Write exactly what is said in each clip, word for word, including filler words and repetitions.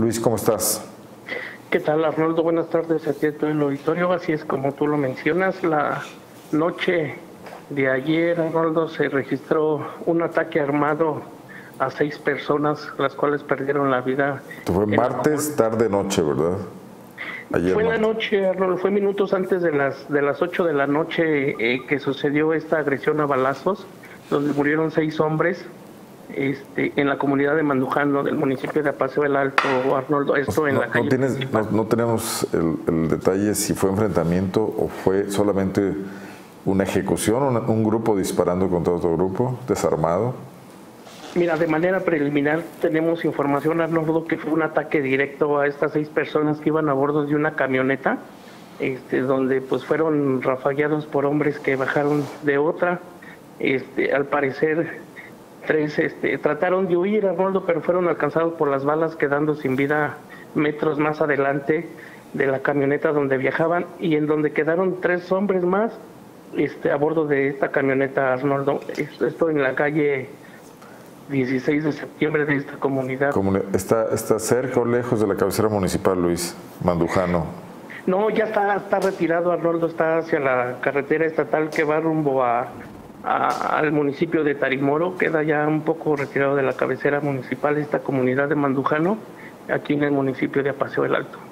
Luis, ¿cómo estás? ¿Qué tal, Arnoldo? Buenas tardes a ti en todo el auditorio. Así es como tú lo mencionas, la noche de ayer, Arnoldo, se registró un ataque armado a seis personas, las cuales perdieron la vida. Fue martes, tarde, noche, ¿verdad? Ayer fue en la noche, Arnoldo, fue minutos antes de las de las ocho de la noche eh, que sucedió esta agresión a balazos, donde murieron seis hombres. Este, en la comunidad de Mandujano, del municipio de Apaseo el Alto, Arnoldo, esto en no, la calle. No, tienes, no, no tenemos el, el detalle si fue enfrentamiento o fue solamente una ejecución, un, un grupo disparando contra otro grupo, desarmado. Mira, de manera preliminar tenemos información, Arnoldo, que fue un ataque directo a estas seis personas que iban a bordo de una camioneta, este, donde pues fueron rafagueados por hombres que bajaron de otra. Este, al parecer Tres este, trataron de huir, Arnoldo, pero fueron alcanzados por las balas, quedando sin vida metros más adelante de la camioneta donde viajaban, y en donde quedaron tres hombres más este, a bordo de esta camioneta, Arnoldo. Esto en la calle dieciséis de septiembre de esta comunidad. ¿Está, está cerca o lejos de la cabecera municipal, Luis, Mandujano? No, ya está, está retirado, Arnoldo, está hacia la carretera estatal que va rumbo a... A, al municipio de Tarimoro. Queda ya un poco retirado de la cabecera municipal esta comunidad de Mandujano, aquí en el municipio de Apaseo el Alto.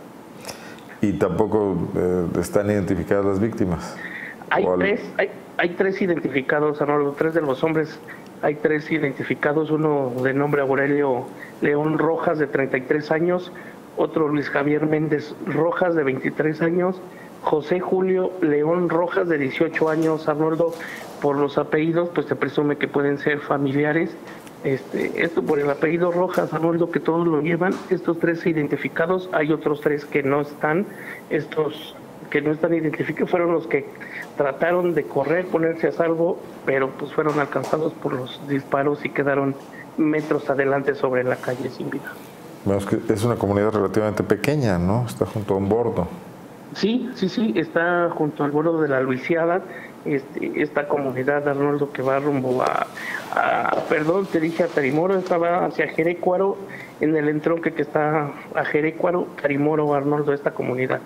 ¿Y tampoco eh, están identificadas las víctimas? Hay tres, hay, hay tres identificados, Arnoldo, tres de los hombres, hay tres identificados, uno de nombre Aurelio León Rojas, de treinta y tres años, otro Luis Javier Méndez Rojas, de veintitrés años, José Julio León Rojas, de dieciocho años, Arnoldo. Por los apellidos, pues se presume que pueden ser familiares. Este, esto por el apellido Rojas, Arnoldo, que todos lo llevan. Estos tres identificados, hay otros tres que no están. Estos que no están identificados fueron los que trataron de correr, ponerse a salvo, pero pues fueron alcanzados por los disparos y quedaron metros adelante sobre la calle sin vida. Vemos que es una comunidad relativamente pequeña, ¿no? Está junto a un bordo. Sí, sí, sí, está junto al bordo de la Luisiada. Este, esta comunidad, Arnoldo, que va rumbo a, a, perdón, te dije a Tarimoro, estaba hacia Jerecuaro, en el entronque que está a Jerecuaro, Tarimoro, Arnoldo, esta comunidad.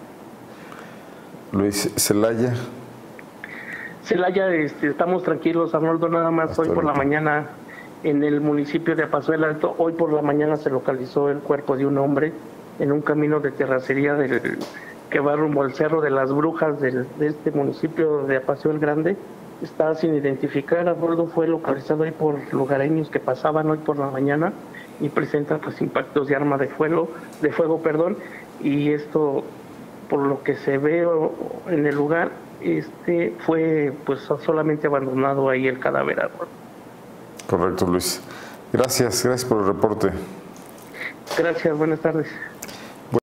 Luis, Celaya. Celaya, este, estamos tranquilos, Arnoldo, nada más. Hasta hoy por ahorita. La mañana, en el municipio de Apaseo el Alto, hoy por la mañana se localizó el cuerpo de un hombre en un camino de terracería del... que va rumbo al Cerro de las Brujas del, de este municipio de Apaseo el Grande. Está sin identificar. Arnoldo, fue localizado ahí por lugareños que pasaban hoy por la mañana y presenta pues impactos de arma de fuego, de fuego, perdón, y esto, por lo que se ve en el lugar, este fue pues solamente abandonado ahí el cadáver, Arnoldo. Correcto, Luis. Gracias, gracias por el reporte. Gracias, buenas tardes.